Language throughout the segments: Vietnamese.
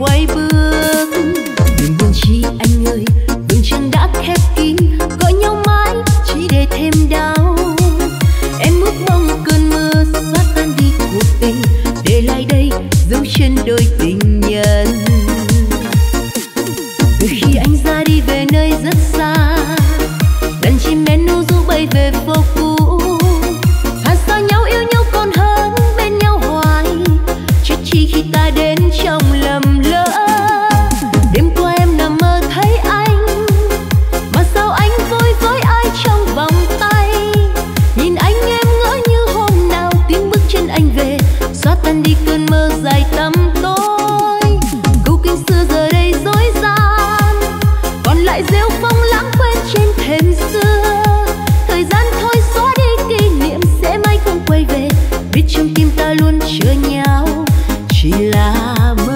quay bước. Đừng buồn chi anh ơi, vầng trăng đã khép kín, gọi nhau mãi chỉ để thêm đau. Em ước mong cơn mưa xóa tan đi cuộc tình, để lại đây dấu chân đôi tình nhân. Từ khi anh ra đi về nơi rất xa, đàn chim én nu du bay về phố cũ. Thà xa nhau yêu nhau còn hơn bên nhau hoài, chết chi khi ta đến trong lầm lỡ. Đêm qua em nằm mơ thấy anh, mà sao anh vui với ai trong vòng tay. Nhìn anh em ngỡ như hôm nào tiếng bước chân anh về, xóa tan đi cơn mơ dài tăm tối. Câu kinh xưa giờ đây dối gian, còn lại rêu phong lãng quên trên thềm xưa. Thời gian thôi xóa đi kỷ niệm sẽ mãi không quay về, biết trong tim ta luôn chờ nhau chỉ là mơ.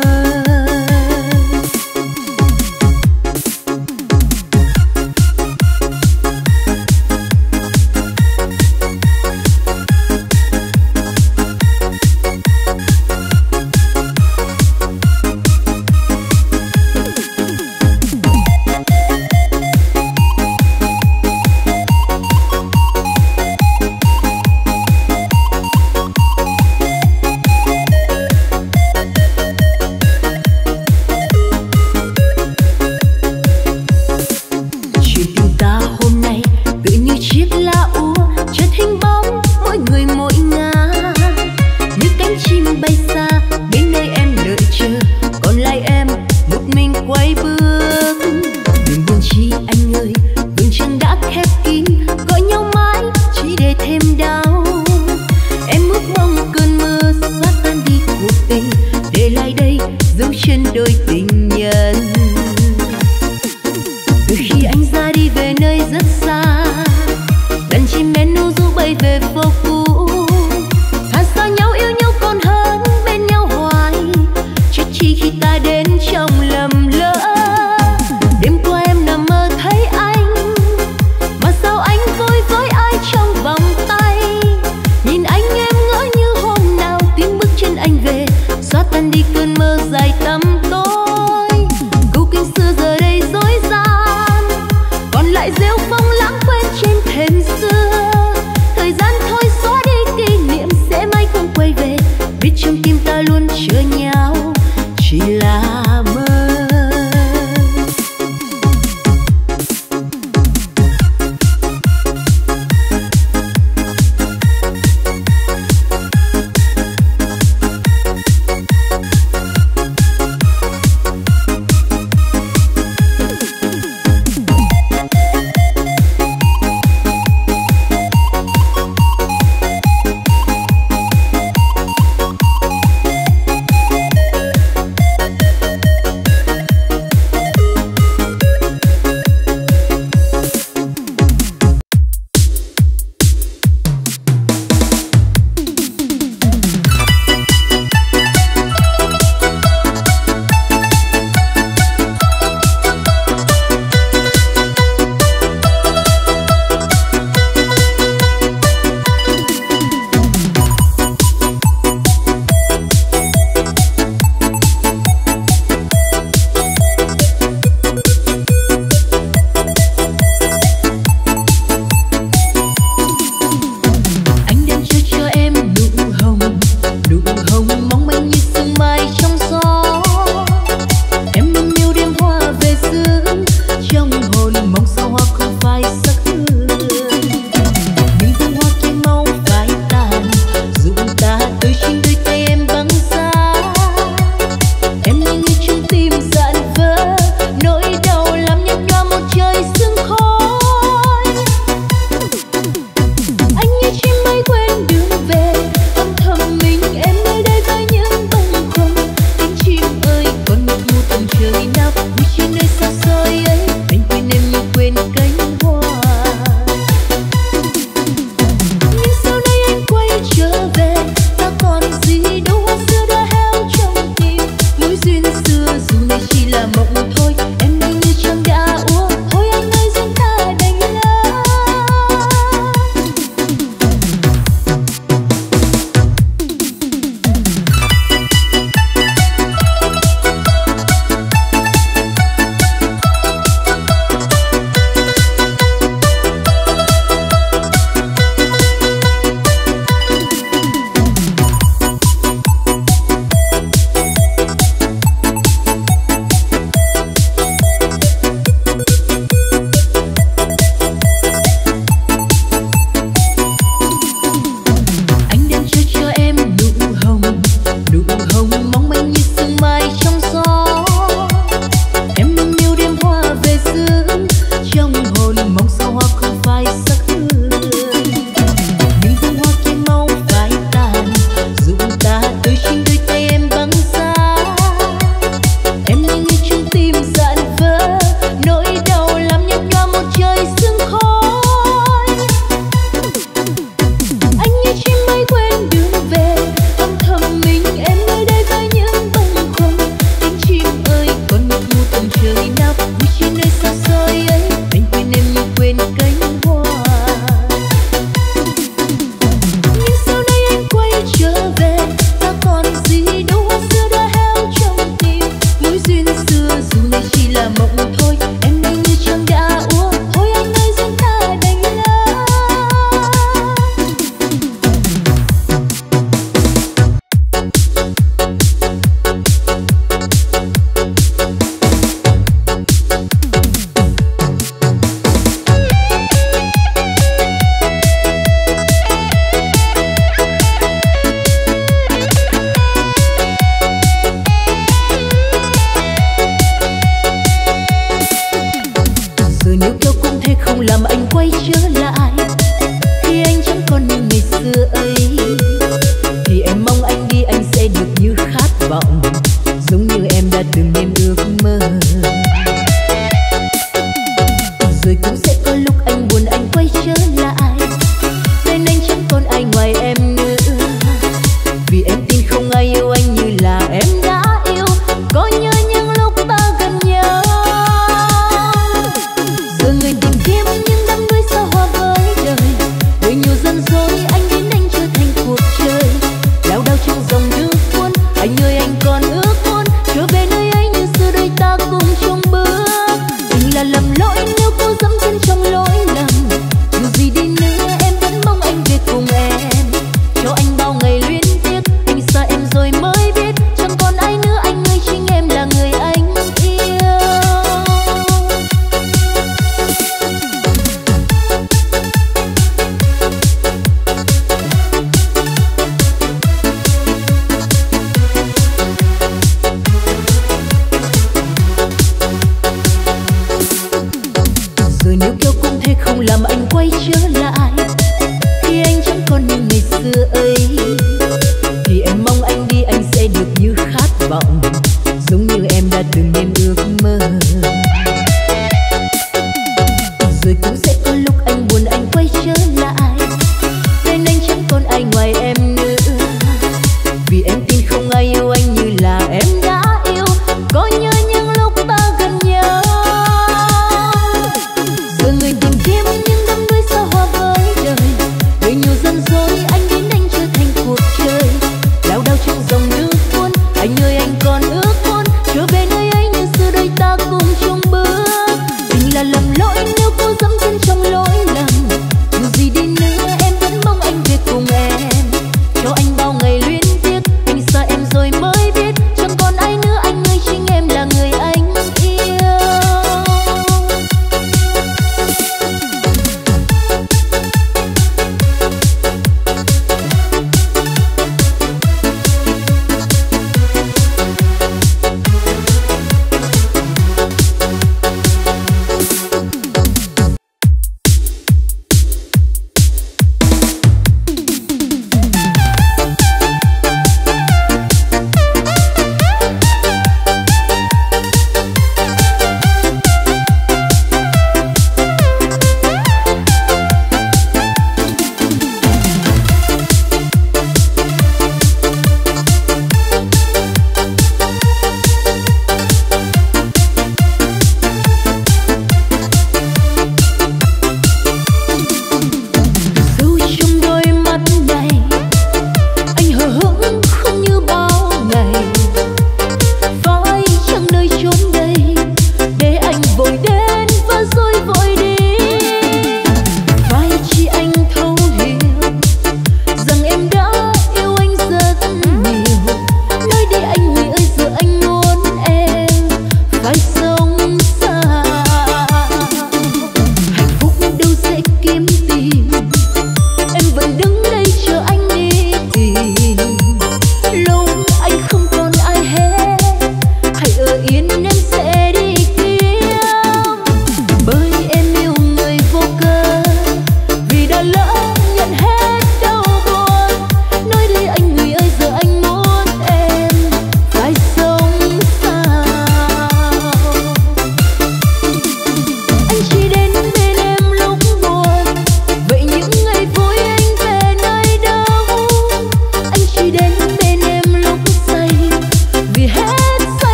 duyên xưa dù này chỉ là mộng thôi, em đừng như trăng đã úa, thôi anh ơi duyên ta đành lỡ.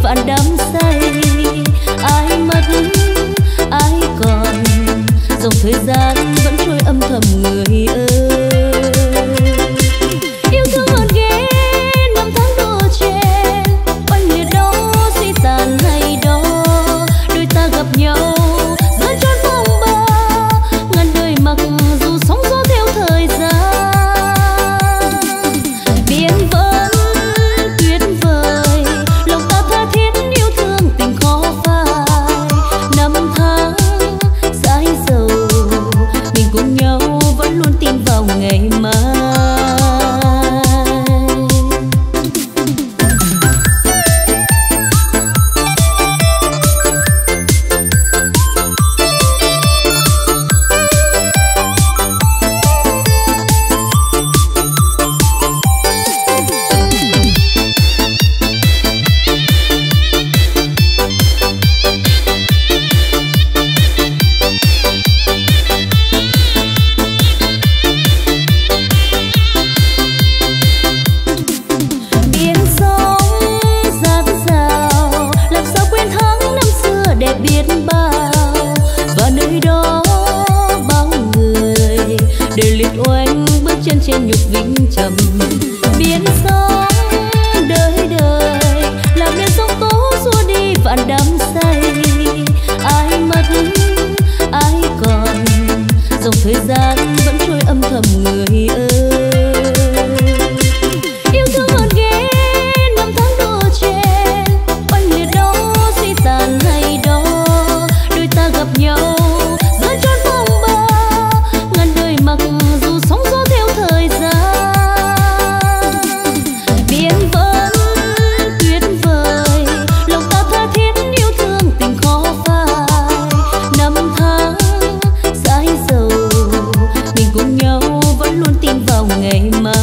vạn đắm say. Ai mất ai còn, dòng thời gian vẫn trôi âm thầm người ơi. Yêu thương ngọt ghé năm tháng đô chen, oanh liệt đó suy tàn ngày đó, đôi ta gặp nhau giữa chốn phong ba, ngàn đời mặc dù sóng gió theo thời gian. Biển vẫn tuyệt vời, lòng ta tha thiết yêu thương tình khó phai. Năm tháng dãi dầu, mình cùng nhau vẫn luôn tin vào ngày mai. Trên nhục vĩnh trầm biến sóng đời đời, làm nên sóng tố xua đi vạn đắm say. Ai mất ai còn, dòng thời gian vẫn trôi âm thầm người ơi. Yêu thương ngọt ghé năm tháng đô chen, oanh liệt đó suy tàn ngày đó, đôi ta gặp nhau giữa chốn phong ba, ngàn đời mặc dù sóng gió theo thời gian. Biển vẫn tuyệt vời, lòng ta tha thiết yêu thương tình khó phai. Năm tháng dãi dầu, mình cùng nhau vẫn luôn tin vào ngày mai.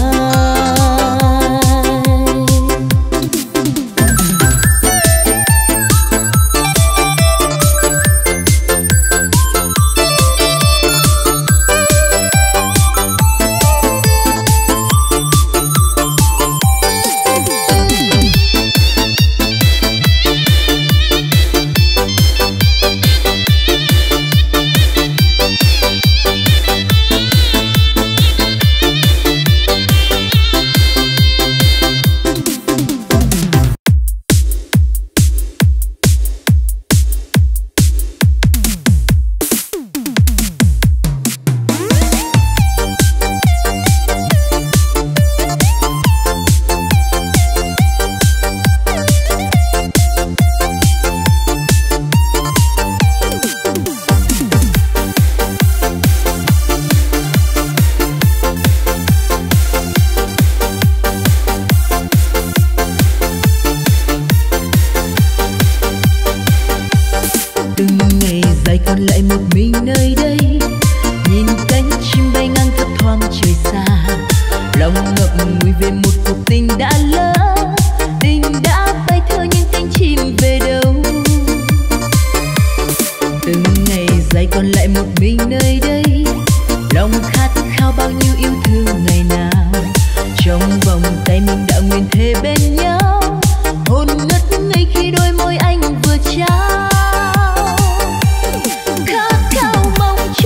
Khát khao mong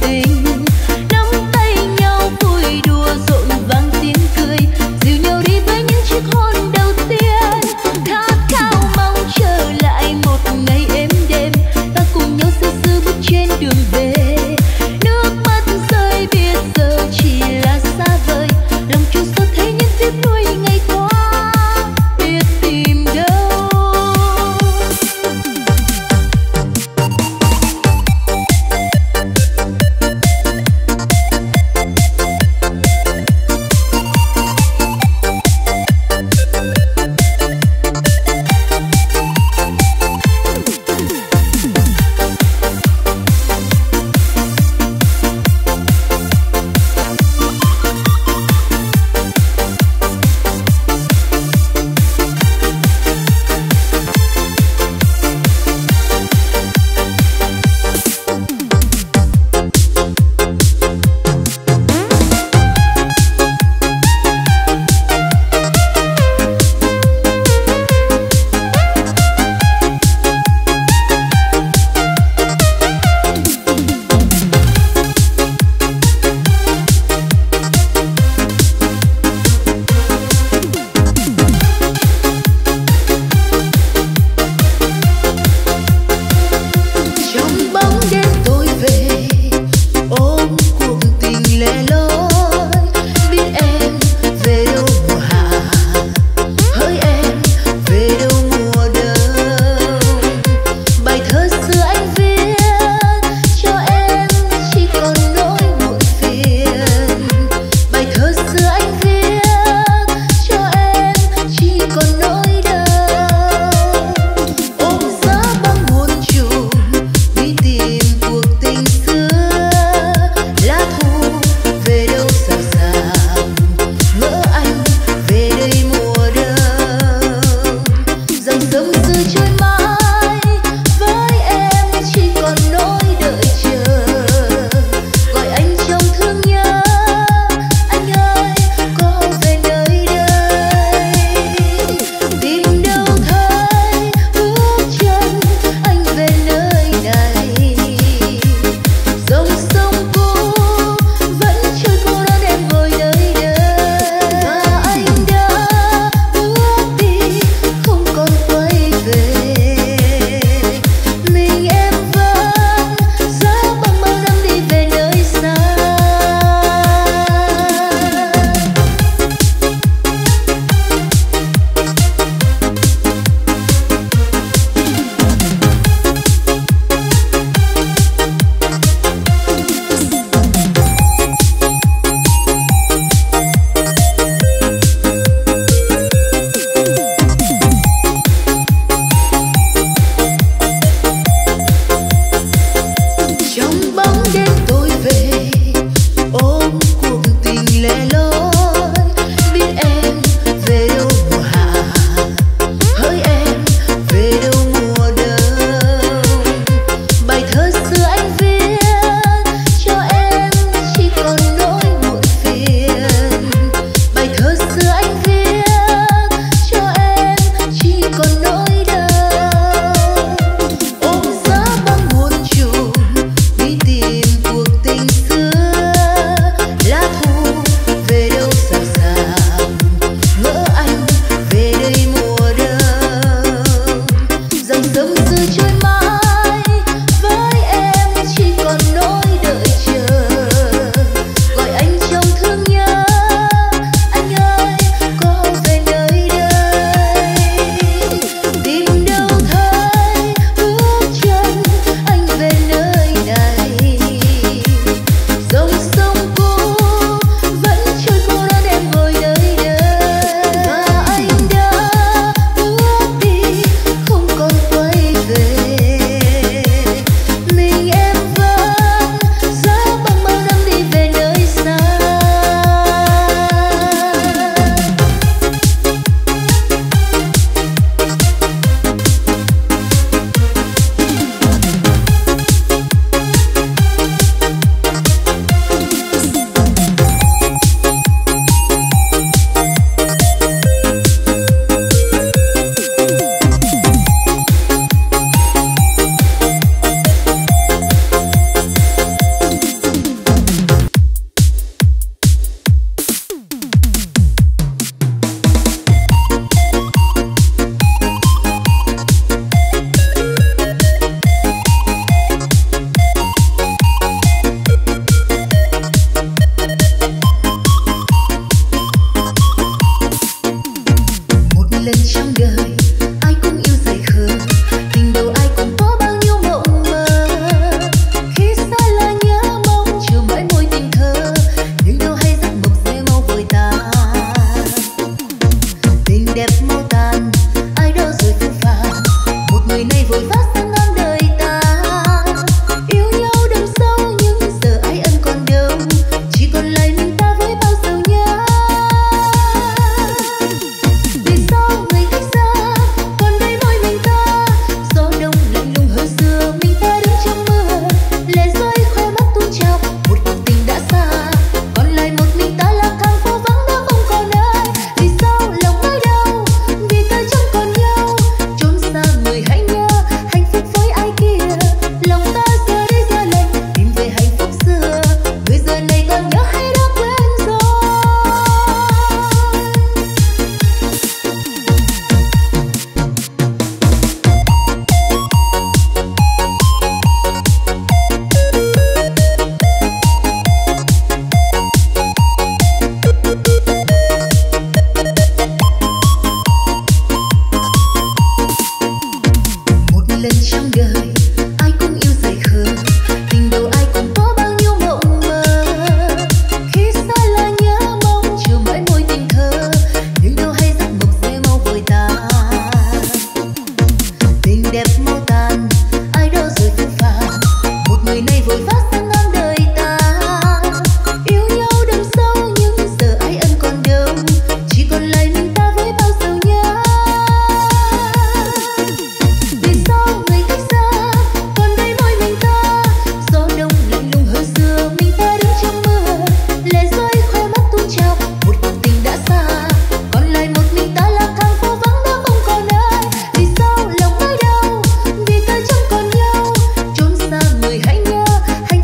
tình. Nắm tay nhau vui đùa rộn vang tiếng cười, dìu nhau đi với những chiếc hôn đầu tiên. Khát khao mong trở lại một ngày êm đềm, ta cùng nhau sư sư bước trên đường về. Nước mắt rơi biết giờ chỉ là xa vời, lòng chua xót thấy những tiếc nuối ngày qua biết tìm đâu. người này vội vã sang ngang đời ta. Yêu nhau đậm sâu nhưng giờ ai ân còn đâu, chỉ còn lại mình ta với bao sầu nhớ. Vì sao người cách xa, còn đây mỗi mình ta, gió đông lạnh lùng hơi xưa, mình ta đứng trong mưa, lệ rơi khóe mắt tuôn trào, một cuộc tình đã xa, còn lại một mình ta lang thang phố vắng đã không còn ai. Vì sao lòng mới đau, vì ta chẳng còn nhau, trốn xa người hãy nhớ, hạnh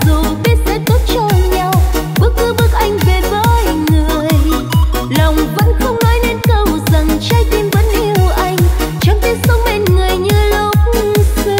dù biết sẽ tốt cho nhau. Bước cứ bước anh về với người, lòng vẫn không nói nên câu rằng trái tim vẫn yêu anh, chẳng thể sống bên người như lúc xưa.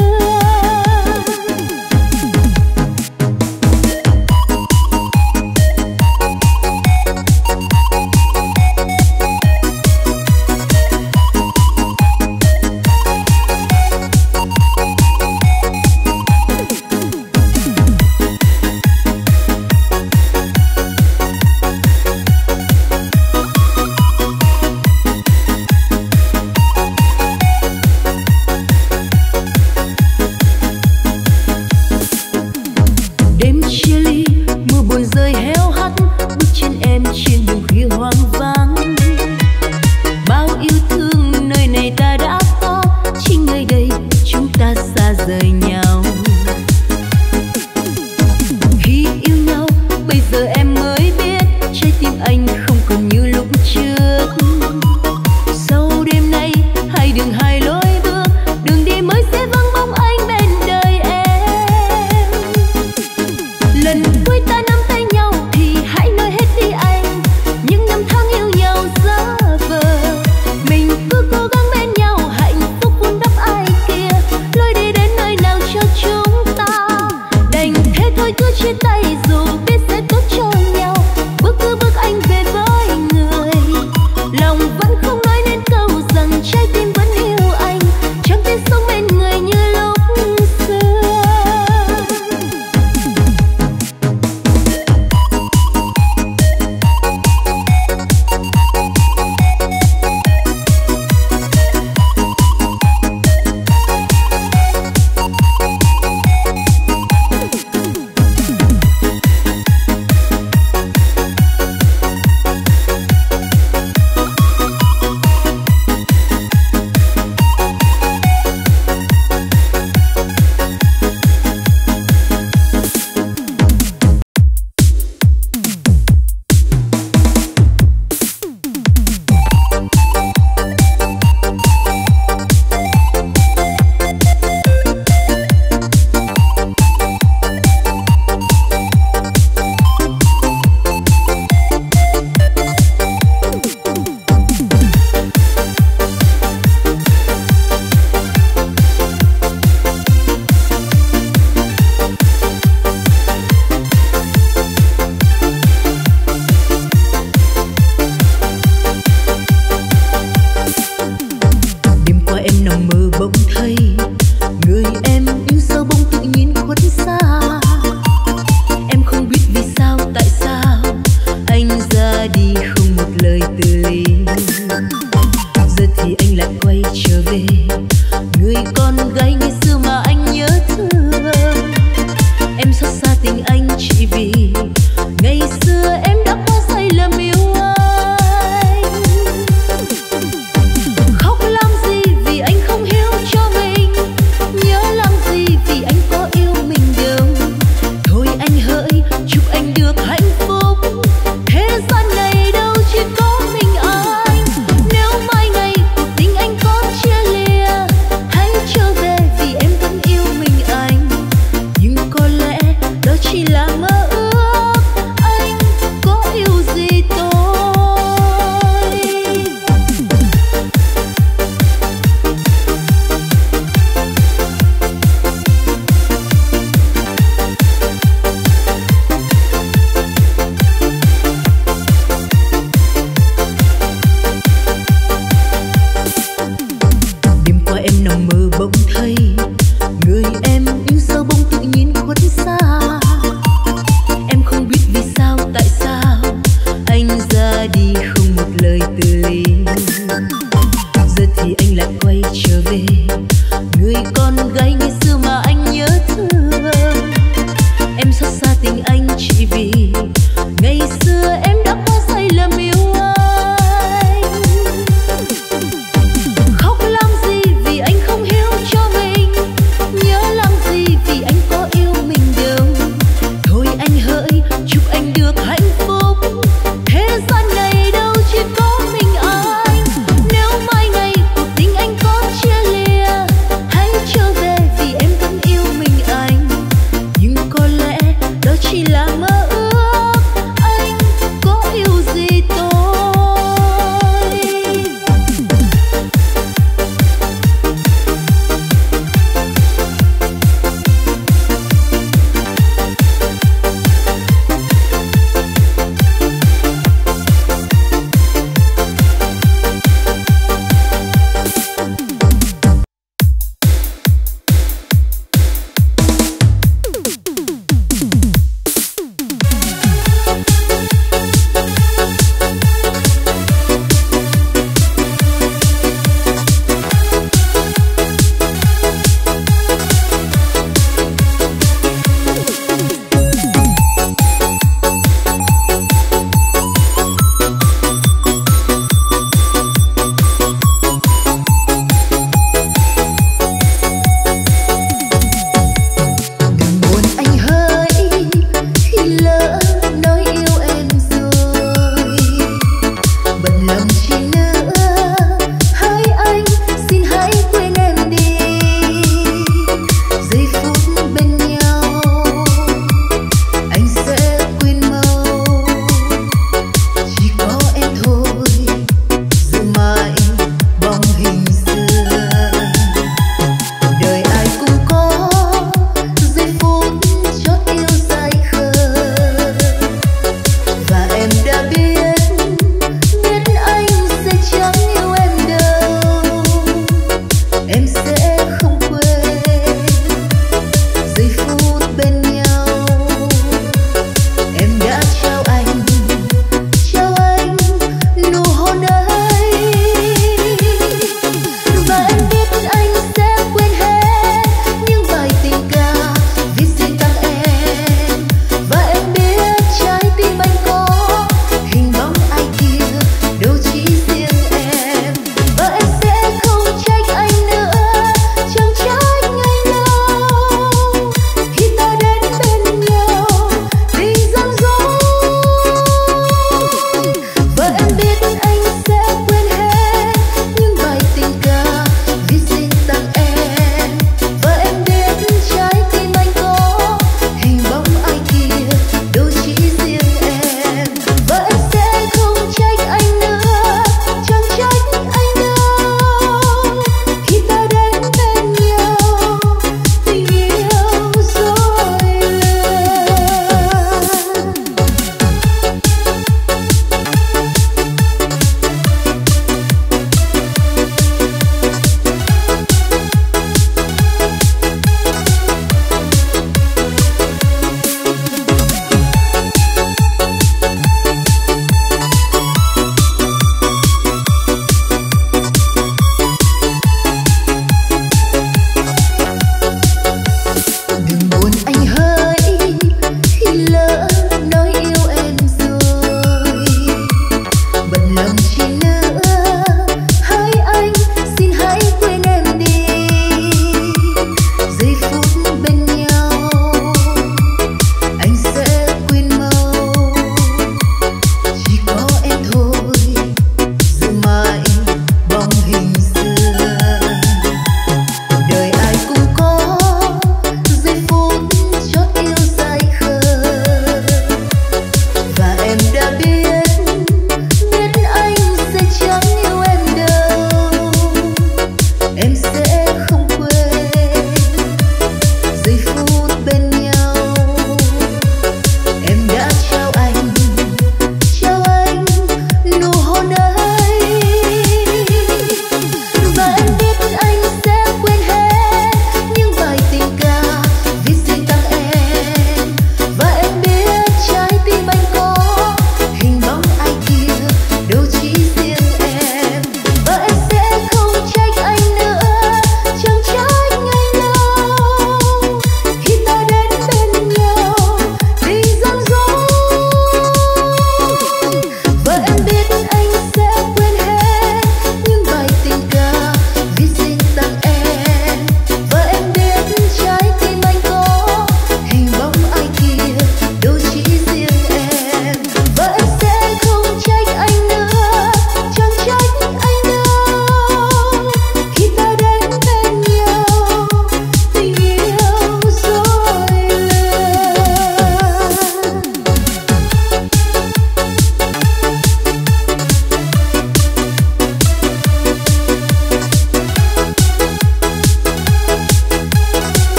chỉ là mơ ước. Anh có yêu gì tôi?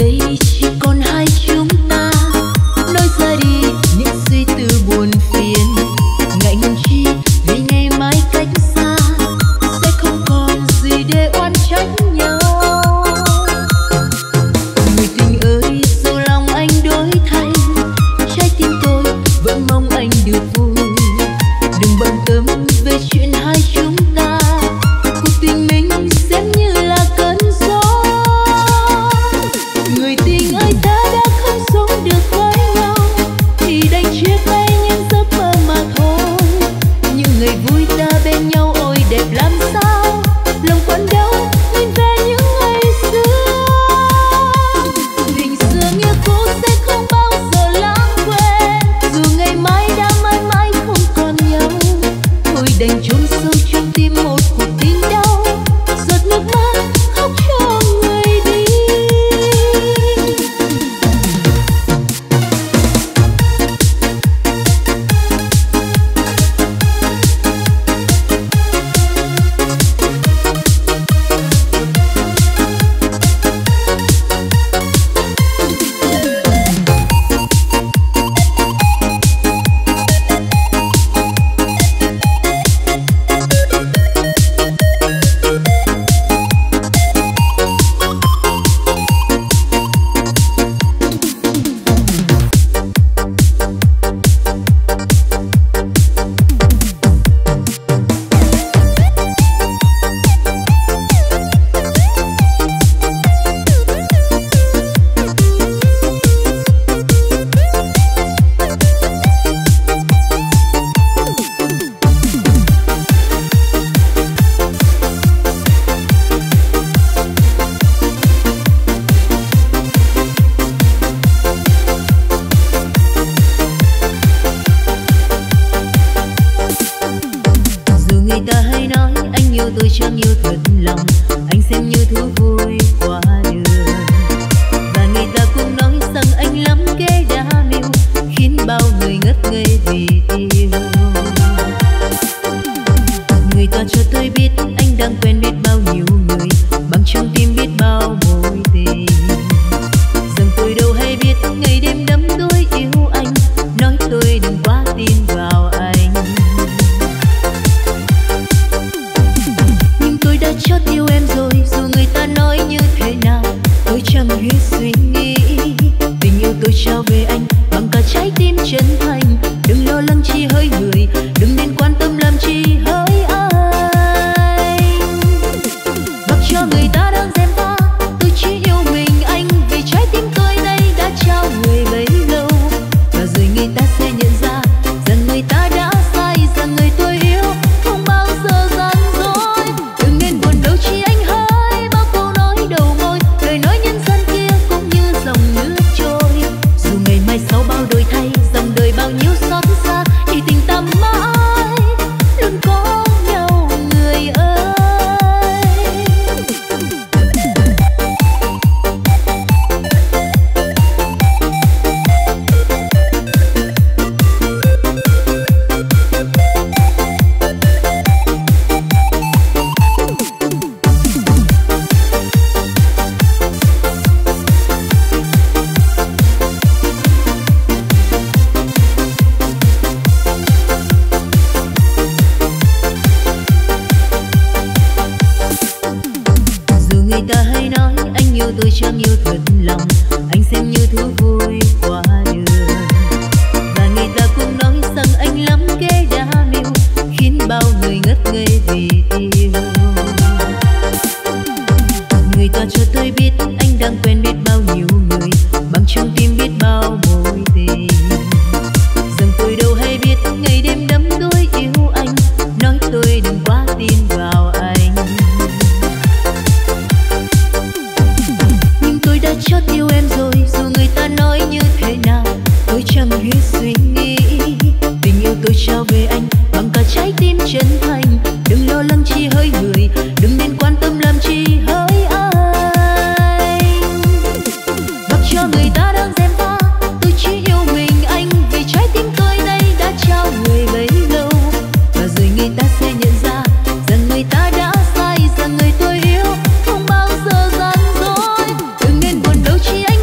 Đôi khi anh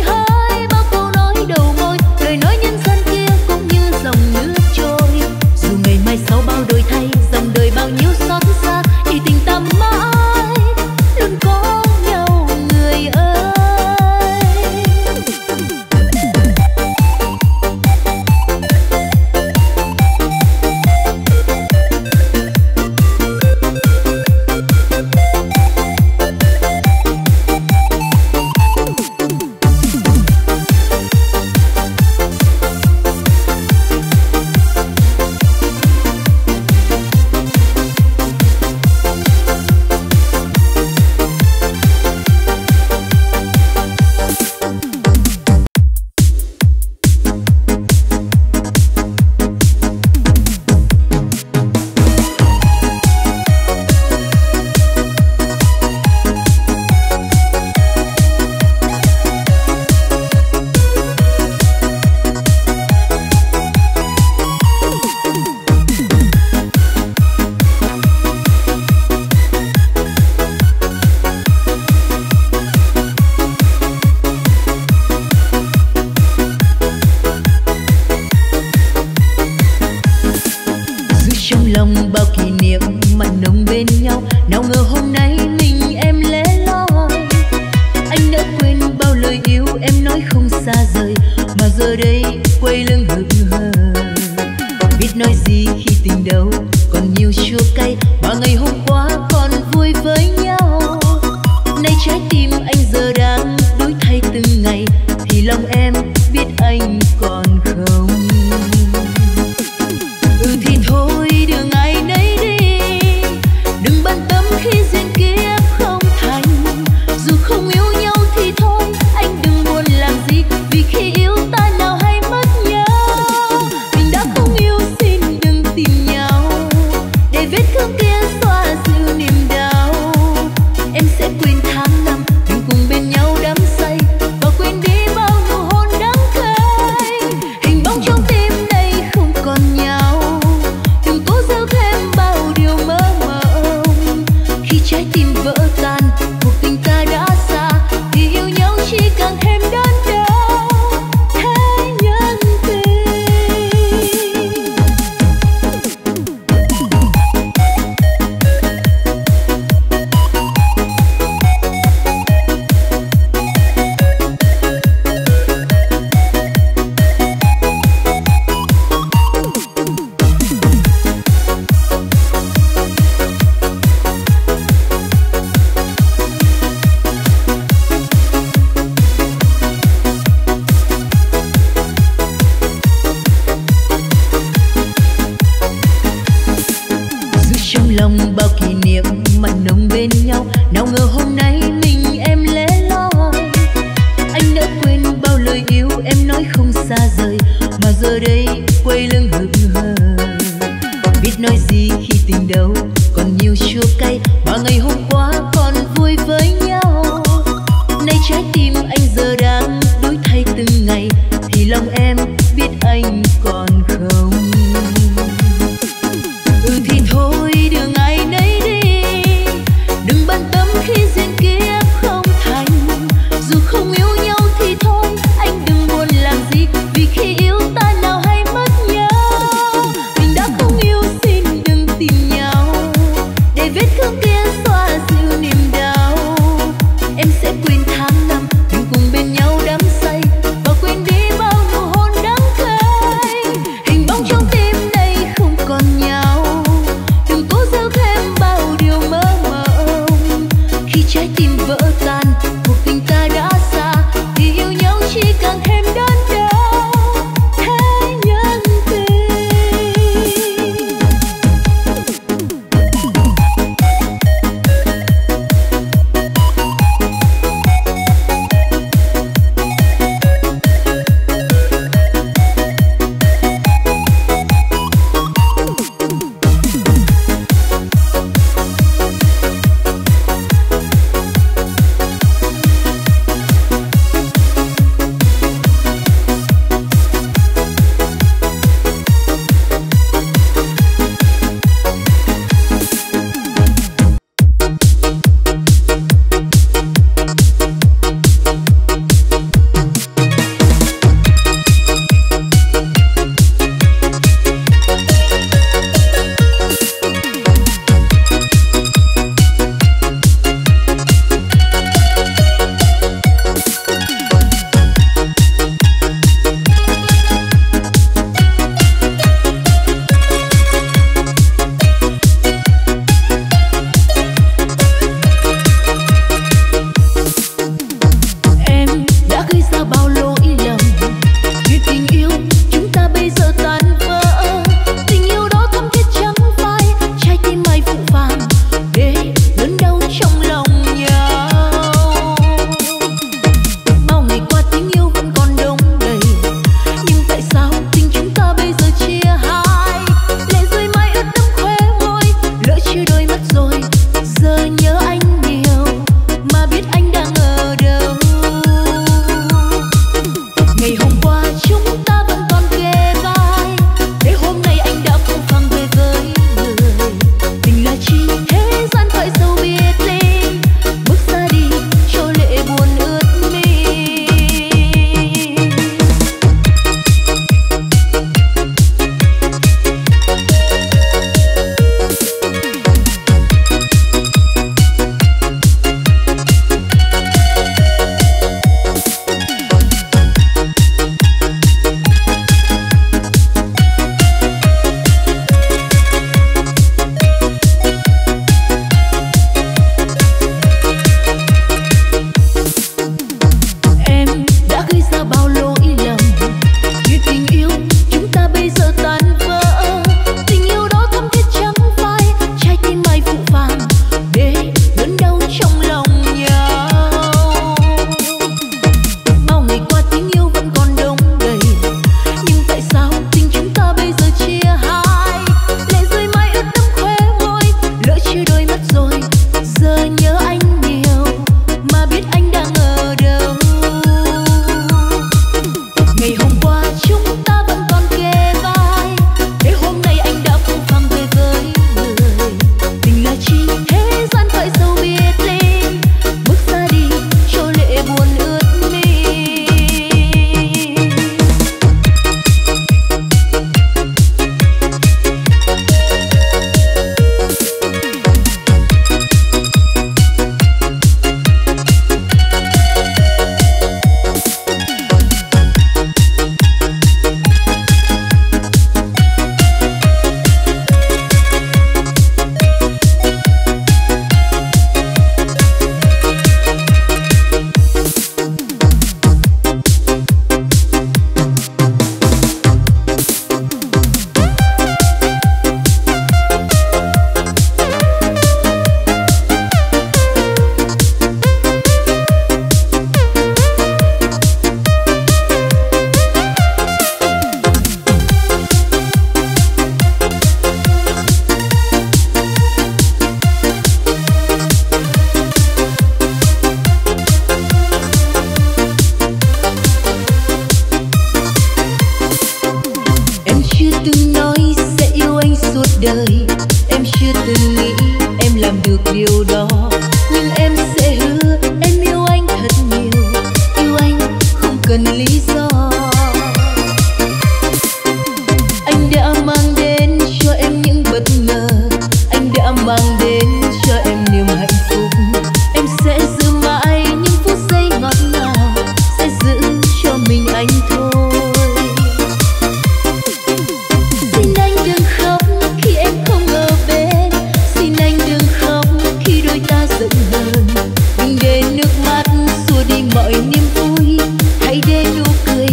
xa rời mà giờ đây quay lưng hững hờ. Biết nói gì khi tình đâu còn nhiều chua cay mà ngày hôm qua còn vui với nhau. Nay trái tim anh giờ đang đổi thay từng ngày thì lòng em biết anh còn không. Thì thôi đường ai nấy đi, đừng bận tâm khi duyên kiếp không thành. Dù không yêu nhau thì thôi anh đừng buồn làm gì, vì khi yêu ta nào hay mất nhau. Mình đã không yêu xin đừng tìm nhau, để vết thương kia xóa dịu niềm đau. Em sẽ quên tháng năm mình cùng bên nhau đắm say, và quên đi bao nụ hôn đắng cay. Hình bóng trong tim này không còn nhau, đừng cố giấu thêm bao điều mơ mộng. Khi trái tim vỡ tan cuộc tình ta đã xa, thì yêu nhau chỉ càng thêm đớn đau. Thế nhân tình trong lòng bao kỷ niệm mặn nồng bên nhau. Nào ngờ hôm nay mình em lẻ loi, anh đã quên bao lời yêu em nói không xa rời mà giờ đây quay lưng hững hờ. Biết nói gì khi tình đâu còn nhiều chua cay mà ngày hôm qua còn vui với nhau. Nay trái tim anh giờ đang đổi thay từng ngày thì lòng em biết anh còn không. Thì thôi đường ai nấy đi, đừng bận tâm khi duyên kiếp không thành. Dù không yêu nhau thì thôi anh đừng buồn làm gì, vì khi yêu ta nào hay mất nhau. đời em chưa từng nghĩ em làm được điều đó, nhưng em sẽ hứa em yêu anh thật nhiều, yêu anh không cần lý do. Anh đã mang đến cho em những bất ngờ, anh đã mang đến cho em niềm hạnh phúc. Em sẽ giữ mãi những phút giây ngọt ngào, sẽ giữ cho mình anh thôi. Xin anh đừng khóc khi em không ở bên, xin anh đừng khóc khi đôi ta giận hờn. Đừng để nước mắt xua đi mọi niềm vui, hãy để nụ cười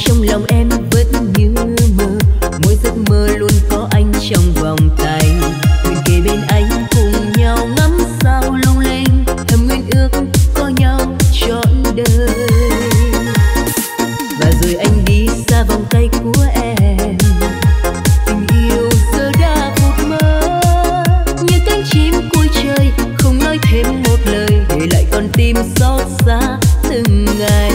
trong lòng em vẫn như mơ, mỗi giấc mơ luôn có anh trong vòng tay. Nguyện kề bên anh cùng nhau ngắm sao lung linh, thầm nguyện ước có nhau trọn đời. Và rồi anh đi xa vòng tay của em, tình yêu giờ đã vụt mơ như cánh chim cuối trời, không nói thêm một lời để lại con tim xót xa từng ngày.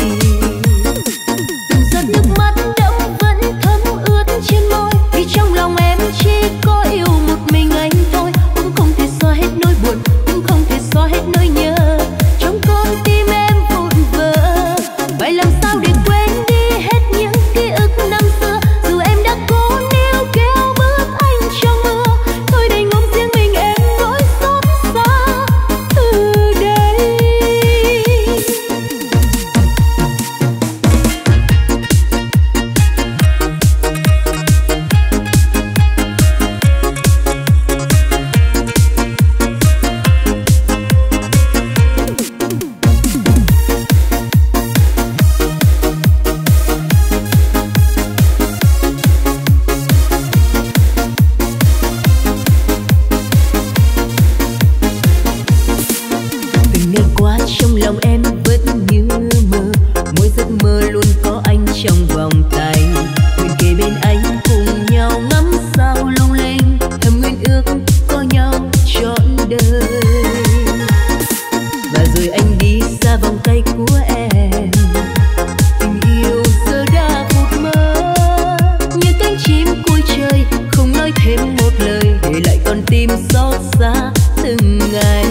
Từng giọt nước mắt đẫm vẫn thấm ướt trên môi, vì trong lòng em chỉ có yêu một mình anh thôi. Cũng không thể xóa hết nỗi buồn, cũng không thể xóa hết nỗi nhớ, trong con tim em vụn vỡ. Vậy làm sao để quên đi hết những ký ức năm xưa, dù em đã cố níu kéo bước anh trong mưa. Thôi đành ngóng riêng mình em nỗi xót xa từ đây. Từng ngày qua trong lòng em vẫn như mơ, mỗi giấc mơ luôn có anh trong vòng tay. Nguyện kề bên anh cùng nhau ngắm sao lung linh, thầm nguyện ước có nhau trọn đời. Và rồi anh đi xa vòng tay của em, tình yêu giờ đã vụt mơ như cánh chim cuối trời, không nói thêm một lời để lại con tim xót xa từng ngày.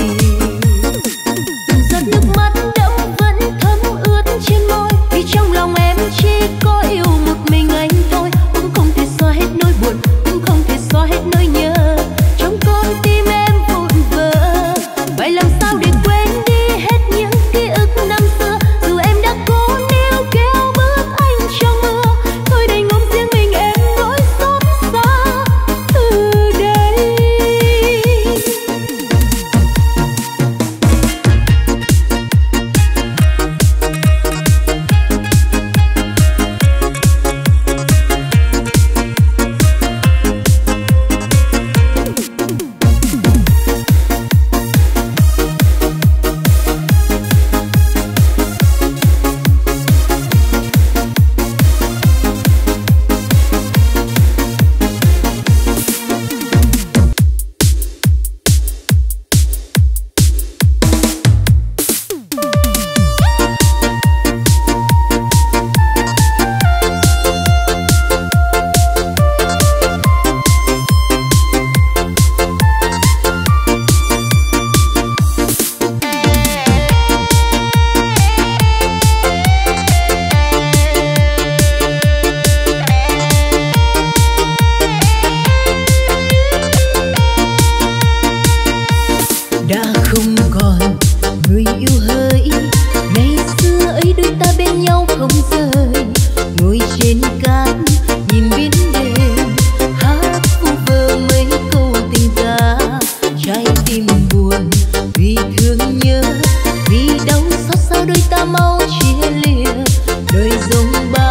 Từng giọt nước mắt đẫm vẫn thấm ướt trên môi, vì trong lòng em chỉ có yêu một mình anh thôi. Cũng không thể xóa hết nỗi buồn, cũng không thể xóa hết nỗi nhớ, trong con tim em vụn vỡ. Vậy làm sao để quên đi hết những ký ức năm xưa, dù em đã cố níu kéo bước anh trong mưa. Thôi đành ngóng riêng mình em nỗi xót xa từ đây. Đã không còn người yêu hỡi, ngày xưa ấy đôi ta bên nhau không rời. Ngồi trên cát nhìn biển đêm, hát vu vơ mấy câu tình ca. Trái tim buồn vì thương nhớ, vì đau xót sao đôi ta mau chia lìa. Đời dòng ba